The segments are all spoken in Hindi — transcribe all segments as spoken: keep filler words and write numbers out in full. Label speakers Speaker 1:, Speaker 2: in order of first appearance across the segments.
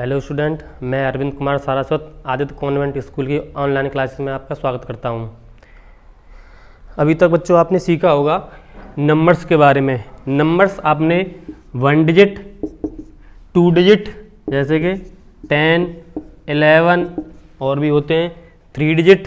Speaker 1: हेलो स्टूडेंट, मैं अरविंद कुमार सारस्वत आदित्य कॉन्वेंट स्कूल की ऑनलाइन क्लासेस में आपका स्वागत करता हूं। अभी तक बच्चों आपने सीखा होगा नंबर्स के बारे में। नंबर्स आपने वन डिजिट, टू डिजिट जैसे कि टेन, इलेवन और भी होते हैं, three digit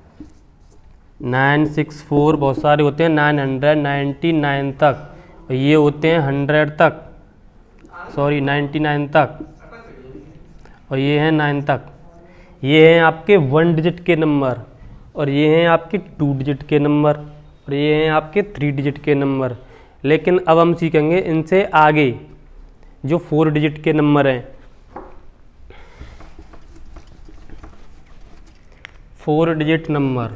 Speaker 1: nine, six, four बहुत सारे होते हैं, नाइन हंड्रेड नाइन्टी नाइन तक, ये होते हैं हंड्रेड तक, सॉरी नाइन्टी नाइन तक, और ये हैं नाइन तक। ये हैं आपके वन डिजिट के नंबर, और ये हैं आपके टू डिजिट के नंबर, और ये हैं आपके थ्री डिजिट के नंबर। लेकिन अब हम सीखेंगे इनसे आगे जो फोर डिजिट के नंबर हैं। Four digit number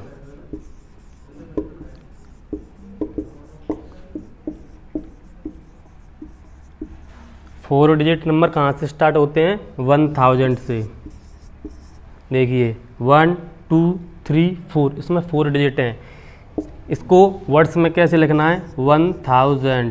Speaker 1: four digit number कहाँ से स्टार्ट होते हैं? वन थाउजेंड से। देखिए वन, टू, थ्री, फोर, इसमें फोर डिजिट हैं। इसको वर्ड्स में कैसे लिखना है? One thousand,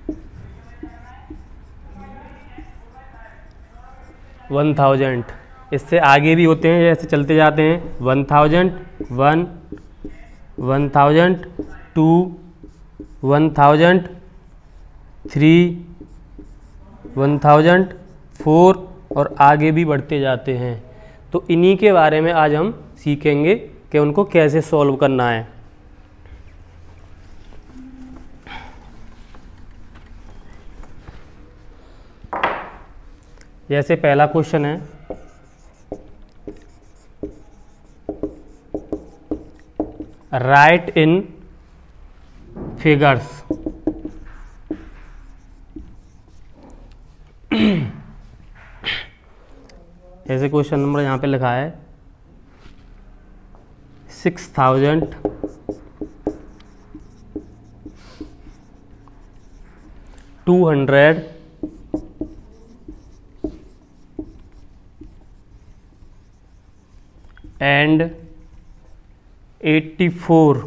Speaker 1: one thousand. इससे आगे भी होते हैं, जैसे चलते जाते हैं, one thousand one, one thousand two, one thousand three, one thousand four, और आगे भी बढ़ते जाते हैं। तो इन्हीं के बारे में आज हम सीखेंगे कि उनको कैसे सॉल्व करना है। जैसे पहला क्वेश्चन है, राइट इन फिगर्स। जैसे क्वेश्चन नंबर यहाँ पे लिखा है six thousand two hundred and eighty four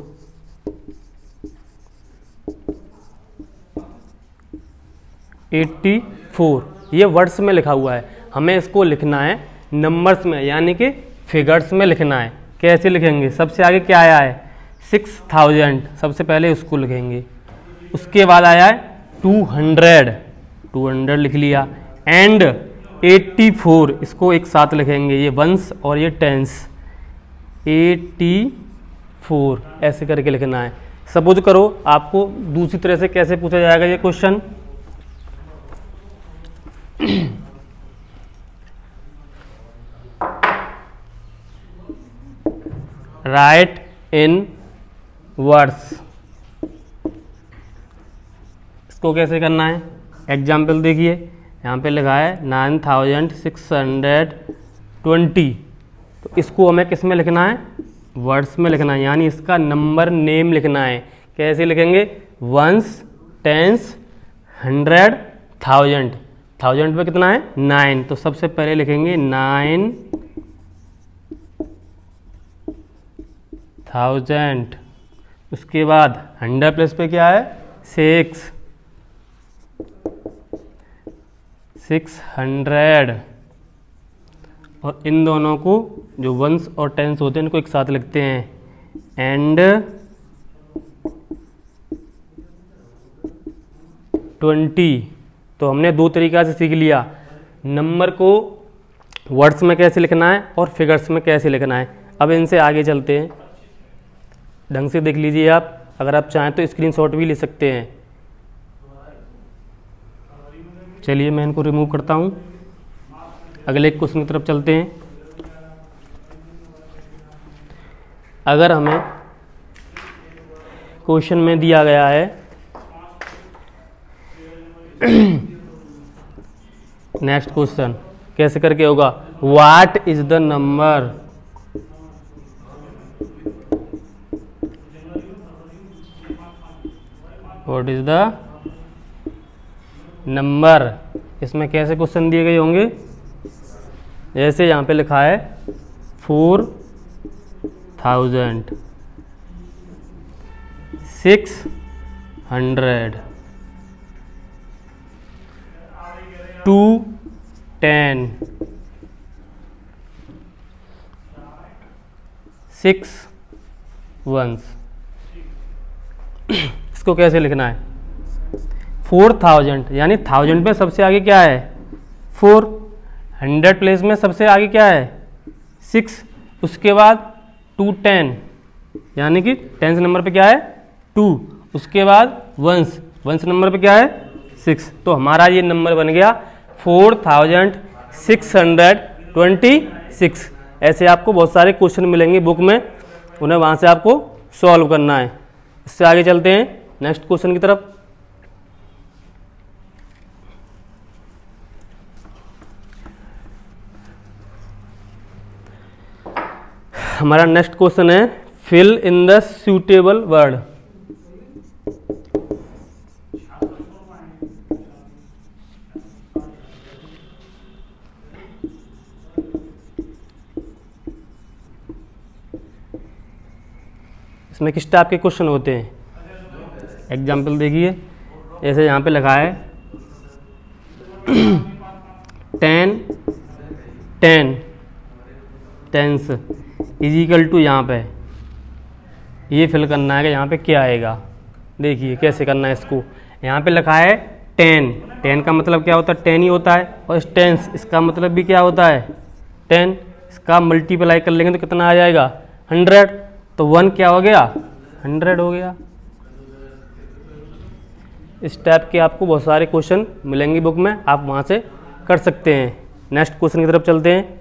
Speaker 1: eighty four. ये वर्ड्स में लिखा हुआ है, हमें इसको लिखना है नंबर्स में, यानी कि फिगर्स में लिखना है। कैसे लिखेंगे? सबसे आगे क्या आया है? सिक्स थाउजेंड, सबसे पहले उसको लिखेंगे। उसके बाद आया है टू हंड्रेड, टू हंड्रेड लिख लिया, एंड एट्टी फोर, इसको एक साथ लिखेंगे, ये वंस और ये टेंस, एट्टी फोर ऐसे करके लिखना है। सपोज करो आपको दूसरी तरह से कैसे पूछा जाएगा ये क्वेश्चन। राइट इन वर्ड्स, इसको कैसे करना है? एग्जाम्पल देखिए, यहाँ पे लिखा है nine thousand six hundred twenty, तो इसको हमें किस में लिखना है? वर्ड्स में लिखना है, यानी इसका नंबर नेम लिखना है। कैसे लिखेंगे? Ones, tens, hundred, thousand. Thousand पे कितना है? नाइन, तो सबसे पहले लिखेंगे नाइन थाउजेंड। उसके बाद हंड्रेड प्लस पे क्या है? Six, six hundred. और इन दोनों को जो वंस और टेंस होते हैं इनको एक साथ लिखते हैं, एंड ट्वेंटी। तो हमने दो तरीका से सीख लिया, नंबर को वर्ड्स में कैसे लिखना है और फिगर्स में कैसे लिखना है। अब इनसे आगे चलते हैं, ढंग से देख लीजिए आप, अगर आप चाहें तो स्क्रीनशॉट भी ले सकते हैं। चलिए मैं इनको रिमूव करता हूं, अगले क्वेश्चन की तरफ चलते हैं। अगर हमें क्वेश्चन में दिया गया है नेक्स्ट क्वेश्चन कैसे करके होगा? What is the number what is the number. इसमें कैसे क्वेश्चन दिए गए होंगे? जैसे यहाँ पे लिखा है four thousand six hundred two ten six ones. इसको कैसे लिखना है? फोर थाउजेंड, यानी थाउजेंड पे सबसे आगे क्या है? फोर। हंड्रेड प्लेस में सबसे आगे क्या है? सिक्स। उसके बाद टू टेन, यानी कि टेंस नंबर पे क्या है? टू। उसके बाद वंस, वंस नंबर पे क्या है? सिक्स। तो हमारा ये नंबर बन गया four thousand six hundred twenty six. ऐसे आपको बहुत सारे क्वेश्चन मिलेंगे बुक में, उन्हें वहाँ से आपको सॉल्व करना है। इससे आगे चलते हैं नेक्स्ट क्वेश्चन की तरफ। हमारा नेक्स्ट क्वेश्चन है fill in the suitable word. इसमें किस टाइप के क्वेश्चन होते हैं? एग्जाम्पल देखिए, ऐसे यहाँ पे लिखा है ten ten tens equal to, यहाँ पे ये फिल करना है कि यहाँ पे क्या आएगा। देखिए कैसे करना है इसको। यहाँ पे लिखा है टेन, टेन का मतलब क्या होता है? टेन ही होता है। और टेंस, इसका मतलब भी क्या होता है? टेन। इसका मल्टीप्लाई कर लेंगे तो कितना आ जाएगा? हंड्रेड। तो वन क्या हो गया? हंड्रेड हो गया। इस टाइप के आपको बहुत सारे क्वेश्चन मिलेंगे बुक में, आप वहाँ से कर सकते हैं। नेक्स्ट क्वेश्चन की तरफ चलते हैं।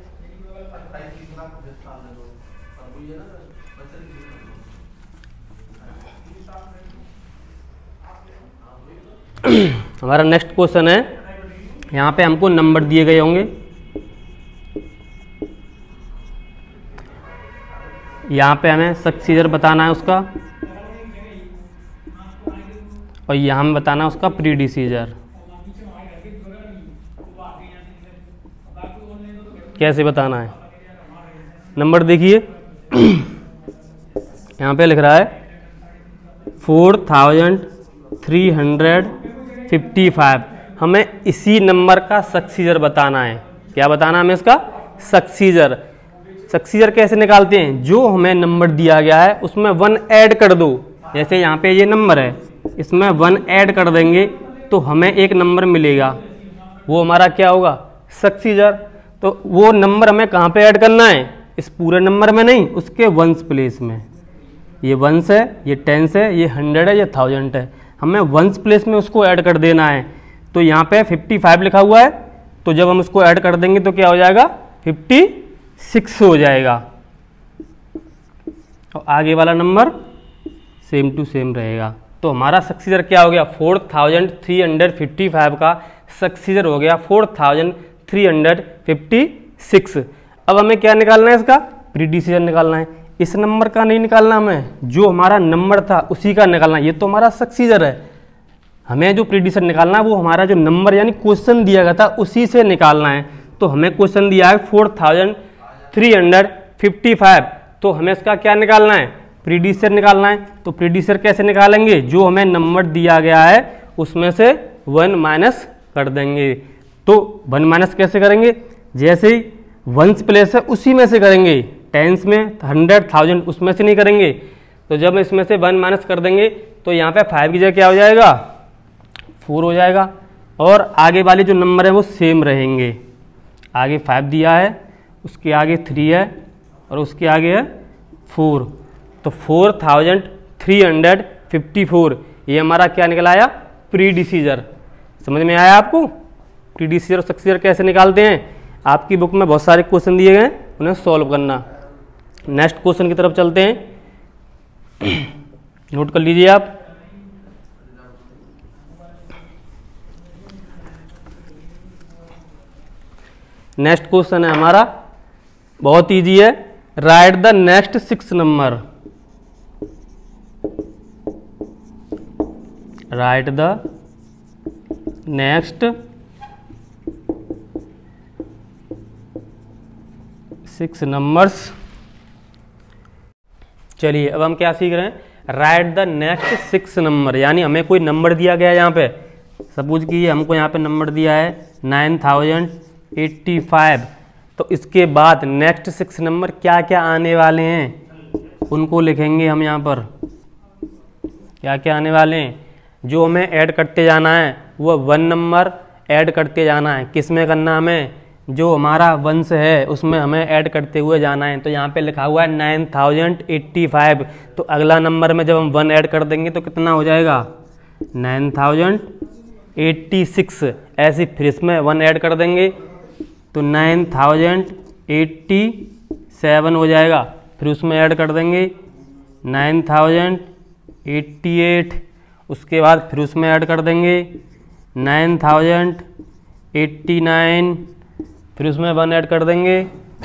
Speaker 1: हमारा नेक्स्ट क्वेश्चन है, यहाँ पे हमको नंबर दिए गए होंगे। यहाँ पे हमें सक्सीजर बताना है उसका, और यहाँ हमें बताना है उसका प्रीडिसीजर। कैसे बताना है? नंबर देखिए, यहाँ पे लिख रहा है four thousand three hundred fifty five. हमें इसी नंबर का सक्सीजर बताना है। क्या बताना है हमें? इसका सक्सीजर। सक्सीजर कैसे निकालते हैं? जो हमें नंबर दिया गया है उसमें वन ऐड कर दो। जैसे यहाँ पे ये नंबर है, इसमें वन ऐड कर देंगे तो हमें एक नंबर मिलेगा, वो हमारा क्या होगा? सक्सीजर। तो वो नंबर हमें कहाँ पे ऐड करना है? इस पूरे नंबर में नहीं, उसके वंस प्लेस में। ये वंस है, ये टेंस है, ये हंड्रेड है, ये थाउजेंड है। हमें वंस प्लेस में उसको ऐड कर देना है। तो यहाँ पे फिफ्टी फाइव लिखा हुआ है, तो जब हम उसको ऐड कर देंगे तो क्या हो जाएगा? फिफ्टी सिक्स हो जाएगा। और आगे वाला नंबर सेम टू सेम रहेगा। तो हमारा सक्सीजर क्या हो गया? Four thousand three hundred fifty five का सक्सीजर हो गया four thousand three hundred fifty six. अब हमें क्या निकालना है? इसका प्रीडिसीजर निकालना है। इस नंबर का नहीं निकालना, हमें जो हमारा नंबर था उसी का निकालना है। ये तो हमारा सक्सीजर है, हमें जो प्रीडिसीजर निकालना है वो हमारा जो नंबर यानी क्वेश्चन दिया गया था उसी से निकालना है। तो हमें क्वेश्चन दिया है four thousand three hundred fifty five, तो हमें इसका क्या निकालना है? प्रीडिसीजर निकालना है। तो प्रीडिसीजर कैसे निकालेंगे? जो हमें नंबर दिया गया है उसमें से वन माइनस कर देंगे। तो वन माइनस कैसे करेंगे? जैसे ही वंस प्लेस है उसी में से करेंगे। टेंस में हंड्रेड थाउजेंड उसमें से नहीं करेंगे। तो जब इसमें से वन माइनस कर देंगे तो यहाँ पे फाइव की जगह क्या हो जाएगा? फोर हो जाएगा। और आगे वाले जो नंबर है वो सेम रहेंगे। आगे फाइव दिया है, उसके आगे थ्री है, और उसके आगे है फोर। तो four thousand three hundred fifty four ये हमारा क्या निकल आया? प्रीडिसीजर। समझ में आया आपको? प्रीडिसीजर और सक्सीजर कैसे निकालते हैं? आपकी बुक में बहुत सारे क्वेश्चन दिए गए हैं, उन्हें सॉल्व करना। नेक्स्ट क्वेश्चन की तरफ चलते हैं, नोट कर लीजिए आप। नेक्स्ट क्वेश्चन है हमारा, बहुत इजी है। Write the next six number. Write the next six numbers. चलिए अब हम क्या सीख रहे हैं? Write the next six number, यानी हमें कोई नंबर दिया गया है यहाँ पे। सपोज कि हमको यहाँ पे नंबर दिया है नाइन थाउजेंड एट्टी फाइव। तो इसके बाद नेक्स्ट सिक्स नंबर क्या क्या आने वाले हैं उनको लिखेंगे हम यहाँ पर। क्या क्या आने वाले हैं, जो हमें ऐड करते जाना है वो वन नंबर ऐड करते जाना है। किस में करना हमें, जो हमारा वंश है उसमें हमें ऐड करते हुए जाना है। तो यहाँ पे लिखा हुआ है नाइन थाउजेंड एट्टी फाइव, तो अगला नंबर में जब हम वन ऐड कर देंगे तो कितना हो जाएगा, नाइन थाउजेंड एट्टी सिक्स। ऐसे फिर इसमें वन ऐड कर देंगे तो नाइन थाउजेंड एट्टी सेवन हो जाएगा। फिर उसमें ऐड कर देंगे नाइन थाउजेंड एट्टी एट, उसके बाद फिर उसमें ऐड कर देंगे नाइन थाउजेंड एट्टी नाइन, फिर उसमें वन ऐड कर देंगे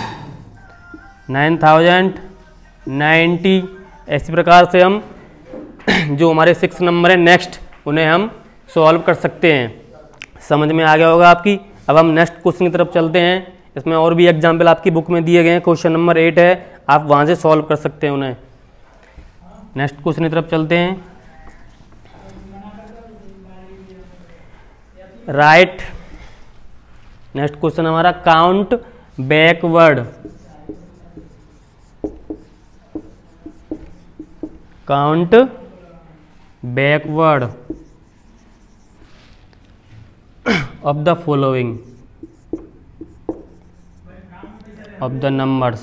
Speaker 1: नाइन थाउजेंड नाइन्टी। इसी प्रकार से हम जो हमारे सिक्स नंबर है नेक्स्ट, उन्हें हम सॉल्व कर सकते हैं। समझ में आ गया होगा आपकी। अब हम नेक्स्ट क्वेश्चन की तरफ चलते हैं। इसमें और भी एग्जाम्पल आपकी बुक में दिए गए हैं, क्वेश्चन नंबर एट है, आप वहाँ से सॉल्व कर सकते हैं उन्हें। नेक्स्ट क्वेश्चन की तरफ चलते हैं। राइट, नेक्स्ट क्वेश्चन हमारा count backward. Count backward of the following of the numbers.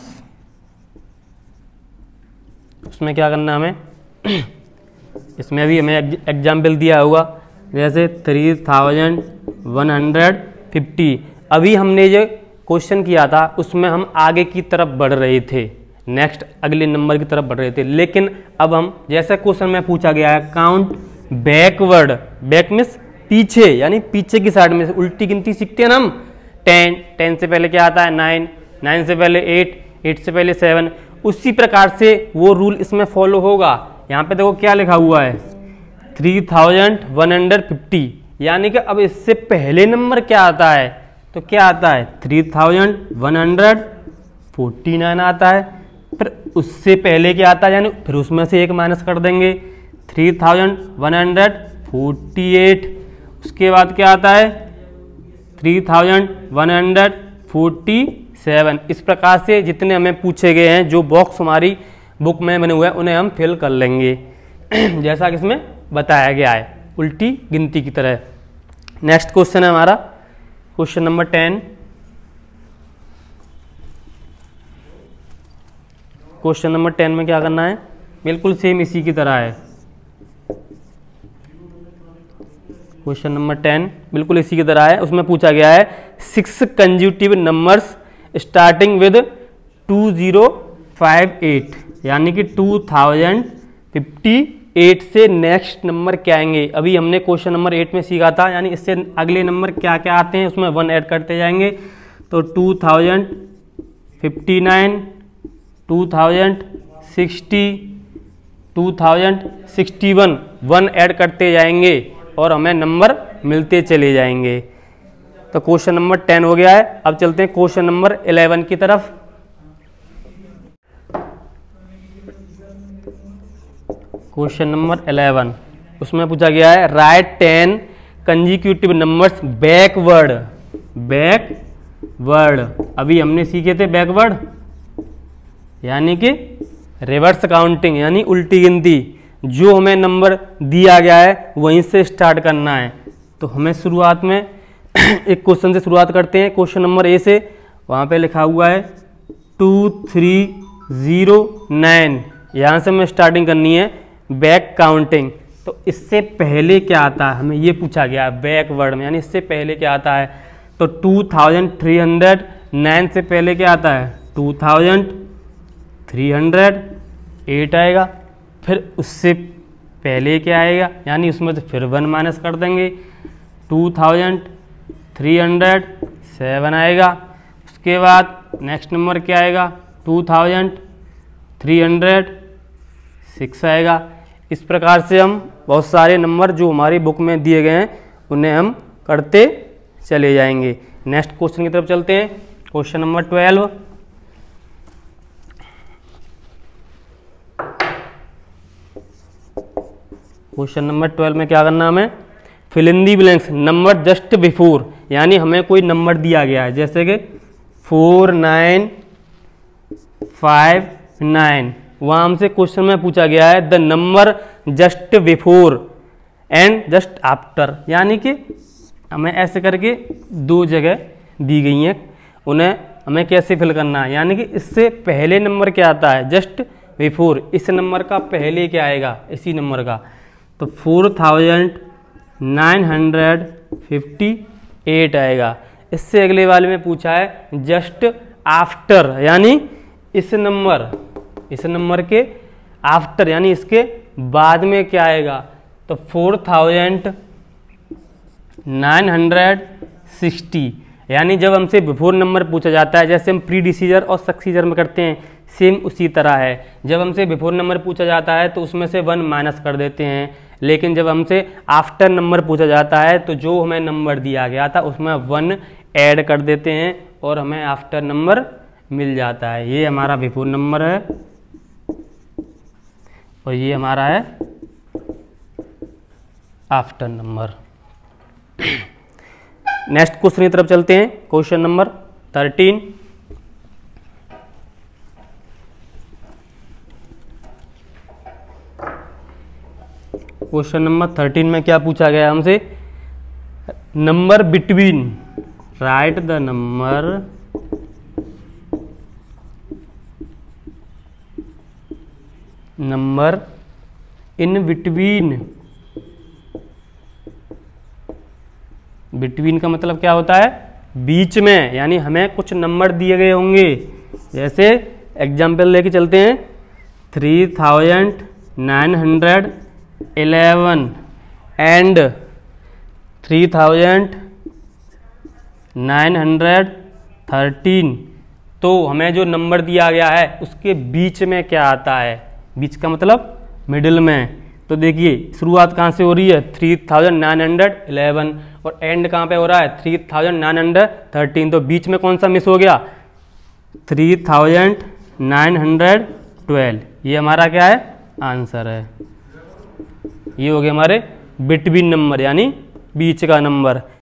Speaker 1: उसमें क्या करना हमें, इसमें भी हमें एग्जाम्पल दिया होगा, जैसे three thousand one hundred fifty. अभी हमने जो क्वेश्चन किया था उसमें हम आगे की तरफ बढ़ रहे थे, नेक्स्ट अगले नंबर की तरफ बढ़ रहे थे। लेकिन अब हम, जैसे क्वेश्चन में पूछा गया है काउंट बैकवर्ड, बैक मीन्स पीछे, यानी पीछे की साइड में उल्टी गिनती सीखते हैं ना हम। टेन, टेन से पहले क्या आता है, नाइन, नाइन से पहले एट, एट से पहले सेवन। उसी प्रकार से वो रूल इसमें फॉलो होगा। यहाँ पे देखो क्या लिखा हुआ है, three thousand one hundred fifty, यानी कि अब इससे पहले नंबर क्या आता है, तो क्या आता है three thousand one hundred forty nine आता है। फिर उससे पहले क्या आता है, यानी फिर उसमें से एक माइनस कर देंगे, three thousand one hundred forty eight. उसके बाद क्या आता है, three thousand one hundred forty seven. इस प्रकार से जितने हमें पूछे गए हैं, जो बॉक्स हमारी बुक में बने हुए हैं, उन्हें हम फिल कर लेंगे जैसा कि इसमें बताया गया है, उल्टी गिनती की तरह। नेक्स्ट क्वेश्चन है हमारा question number ten. Question number ten में क्या करना है, बिल्कुल सेम इसी की तरह है। क्वेश्चन नंबर टेन बिल्कुल इसी की तरह है। उसमें पूछा गया है six consecutive numbers starting with two zero five eight, यानी कि टू थाउजेंड फिफ्टी एट से नेक्स्ट नंबर क्या आएंगे। अभी हमने क्वेश्चन नंबर एट में सीखा था, यानी इससे अगले नंबर क्या क्या आते हैं, उसमें वन ऐड करते जाएंगे। तो two thousand fifty nine, two thousand sixty, two thousand sixty one, one add करते जाएंगे और हमें नंबर मिलते चले जाएंगे। तो क्वेश्चन नंबर टेन हो गया है। अब चलते हैं क्वेश्चन नंबर इलेवन की तरफ। क्वेश्चन नंबर इलेवन, उसमें पूछा गया है write ten consecutive numbers backward. Backward अभी हमने सीखे थे बैकवर्ड, यानी कि रिवर्स काउंटिंग, यानी उल्टी गिनती। जो हमें नंबर दिया गया है वहीं से स्टार्ट करना है। तो हमें शुरुआत में एक क्वेश्चन से शुरुआत करते हैं, क्वेश्चन नंबर ए से। वहाँ पे लिखा हुआ है टू थ्री ज़ीरो नाइन, यहाँ से हमें स्टार्टिंग करनी है बैक काउंटिंग। तो इससे पहले क्या आता है, हमें ये पूछा गया है बैकवर्ड में, यानी इससे पहले क्या आता है। तो two thousand three hundred nine से पहले क्या आता है, two thousand three hundred eight आएगा। फिर उससे पहले क्या आएगा, यानी उसमें से फिर वन माइनस कर देंगे, two thousand three hundred seven आएगा। उसके बाद नेक्स्ट नंबर क्या आएगा, two thousand three hundred six आएगा। इस प्रकार से हम बहुत सारे नंबर जो हमारी बुक में दिए गए हैं उन्हें हम करते चले जाएंगे। नेक्स्ट क्वेश्चन की तरफ चलते हैं, question number twelve. Question number twelve में क्या करना हमें, fill in the blanks number just before, यानी हमें कोई नंबर दिया गया है, जैसे कि फोर नाइन फाइव नाइन, वहाँ हमसे क्वेश्चन में पूछा गया है the number just before and just after, यानी कि हमें ऐसे करके दो जगह दी गई हैं, उन्हें हमें कैसे फिल करना है, यानी कि इससे पहले नंबर क्या आता है, जस्ट बिफोर, इस नंबर का पहले क्या आएगा, इसी नंबर का, तो four thousand nine hundred fifty eight आएगा। इससे अगले वाले में पूछा है जस्ट आफ्टर, यानी इस नंबर इस नंबर के आफ्टर यानी इसके बाद में क्या आएगा, तो four thousand nine hundred sixty, यानी जब हमसे बिफोर नंबर पूछा जाता है, जैसे हम प्री डिसीजर और सक्सीजर में करते हैं, सेम उसी तरह है। जब हमसे बिफोर नंबर पूछा जाता है तो उसमें से वन माइनस कर देते हैं, लेकिन जब हमसे आफ्टर नंबर पूछा जाता है तो जो हमें नंबर दिया गया था उसमें वन ऐड कर देते हैं और हमें आफ्टर नंबर मिल जाता है। ये हमारा बिफोर नंबर है और ये हमारा है आफ्टर नंबर। नेक्स्ट क्वेश्चन की तरफ चलते हैं, question number thirteen. Question number thirteen में क्या पूछा गया हमसे, number between, write the number number in between, between का मतलब क्या होता है, बीच में, यानी हमें कुछ नंबर दिए गए होंगे, जैसे एग्जाम्पल लेके चलते हैं, three thousand nine hundred eleven and three thousand nine hundred thirteen, तो हमें जो नंबर दिया गया है उसके बीच में क्या आता है, बीच का मतलब मिडिल में। तो देखिए शुरुआत कहाँ से हो रही है, three thousand nine hundred eleven और एंड कहाँ पे हो रहा है, three thousand nine hundred thirteen, तो बीच में कौन सा मिस हो गया, three thousand nine hundred twelve. ये हमारा क्या है, आंसर है। ये हो गया हमारे बिटवीन नंबर यानी बीच का नंबर।